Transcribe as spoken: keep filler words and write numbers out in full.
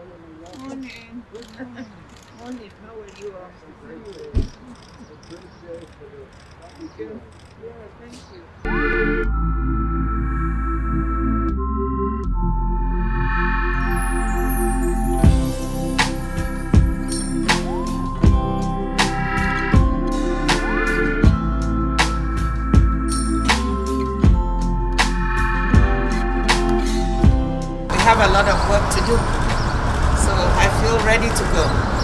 Morning. Morning. How are you? Thank you. Yeah, thank you. We have a lot of work to do, so I feel ready to go.